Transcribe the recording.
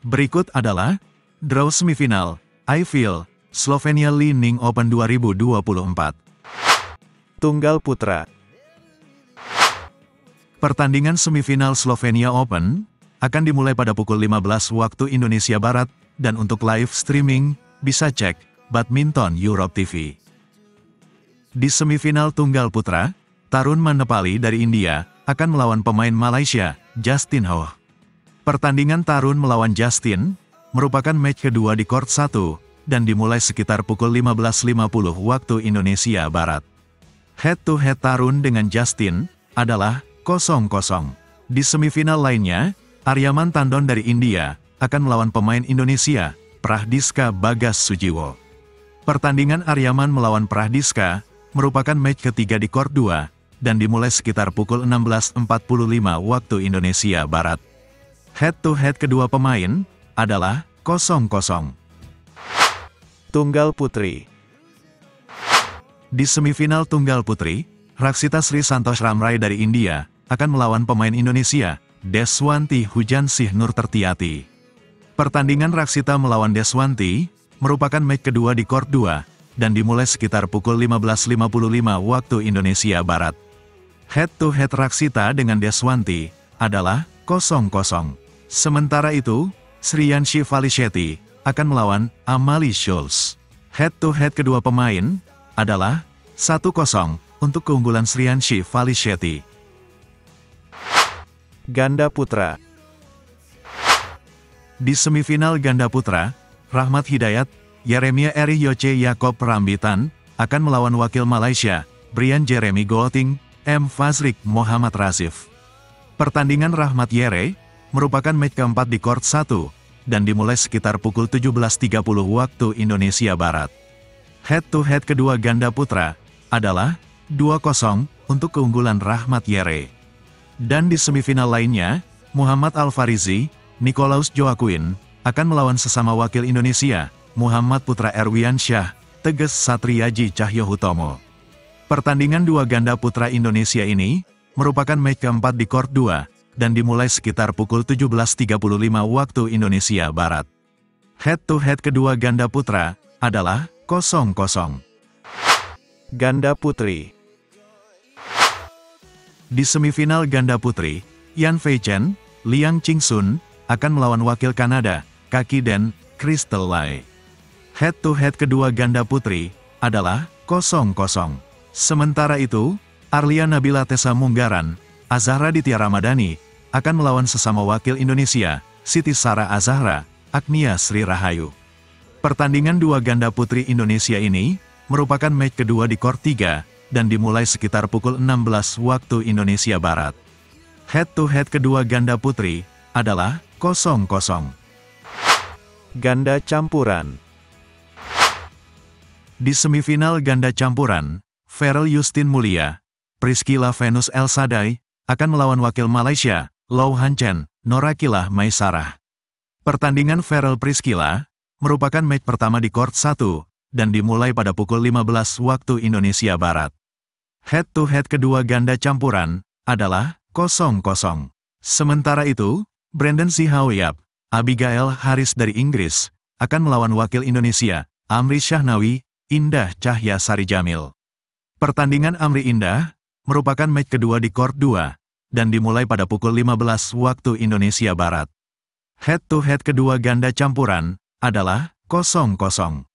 Berikut adalah draw semifinal IFL Slovenia Li Ning Open 2024. Tunggal putra. Pertandingan semifinal Slovenia Open akan dimulai pada pukul 15 waktu Indonesia Barat, dan untuk live streaming bisa cek Badminton Europe TV. Di semifinal tunggal putra, Tarun Manepali dari India akan melawan pemain Malaysia, Justin Ho. Pertandingan Tarun melawan Justin merupakan match kedua di court 1 dan dimulai sekitar pukul 15.50 waktu Indonesia Barat. Head-to-head Tarun dengan Justin adalah 0-0. Di semifinal lainnya, Aryaman Tandon dari India akan melawan pemain Indonesia, Prahdiska Bagas Sujiwo. Pertandingan Aryaman melawan Prahdiska merupakan match ketiga di court 2 dan dimulai sekitar pukul 16.45 waktu Indonesia Barat. Head-to-head kedua pemain adalah 0-0. Tunggal putri. Di semifinal tunggal putri, Raksita Sri Santosh Ramrai dari India akan melawan pemain Indonesia, Deswanti Hujansih Nur Tertiati. Pertandingan Raksita melawan Deswanti merupakan match kedua di court 2 dan dimulai sekitar pukul 15.55 waktu Indonesia Barat. Head-to-head Raksita dengan Deswanti adalah 0-0. Sementara itu, Sriyanshi Valishetty akan melawan Amalie Schulz. Head-to-head kedua pemain adalah 1-0 untuk keunggulan Sriyanshi Valishetty. Ganda putra. Di semifinal ganda putra, Rahmat Hidayat, Yeremia Eri Yoce Yakob Rambitan akan melawan wakil Malaysia, Brian Jeremy Golting, M. Fazrik Muhammad Rasif. Pertandingan Rahmat Yere merupakan match keempat di court 1 dan dimulai sekitar pukul 17.30 waktu Indonesia Barat. Head-to-head kedua ganda putra adalah 2-0 untuk keunggulan Rahmat Yere. Dan di semifinal lainnya, Muhammad Al-Farizi, Nikolaus Joaquin akan melawan sesama wakil Indonesia, Muhammad Putra Erwiansyah, Teges Satriaji Cahyohutomo. Pertandingan dua ganda putra Indonesia ini merupakan match keempat di court 2 dan dimulai sekitar pukul 17.35 waktu Indonesia Barat. Head-to-head kedua ganda putra adalah 0-0. Ganda putri. Di semifinal ganda putri, Yan Fei Chen, Liang Qingsun akan melawan wakil Kanada, Kaki Den, Crystal Lai. Head-to-head kedua ganda putri adalah 0-0. Sementara itu, Arlia Nabila Tessa Munggaran, Azahra Ditya Ramadhani akan melawan sesama wakil Indonesia, Siti Sarah Azahra, Agnia Sri Rahayu. Pertandingan dua ganda putri Indonesia ini merupakan match kedua di court 3 dan dimulai sekitar pukul 16 waktu Indonesia Barat. Head-to-head kedua ganda putri adalah 0-0. Ganda campuran. Di semifinal ganda campuran, Ferel Justin Mulia, Priscilla Venus El Sadai akan melawan wakil Malaysia, Lau Han Chen, Norakilah Maisarah. Pertandingan Ferel Priscilla merupakan match pertama di court 1 dan dimulai pada pukul 15 waktu Indonesia Barat. Head-to-head kedua ganda campuran adalah 0-0. Sementara itu, Brandon Sihaoyap, Abigail Haris dari Inggris akan melawan wakil Indonesia, Amri Syahnawi, Indah Cahya Sari Jamil. Pertandingan Amri Indah merupakan match kedua di court 2 dan dimulai pada pukul 15 waktu Indonesia Barat. Head-to-head kedua ganda campuran adalah 0-0.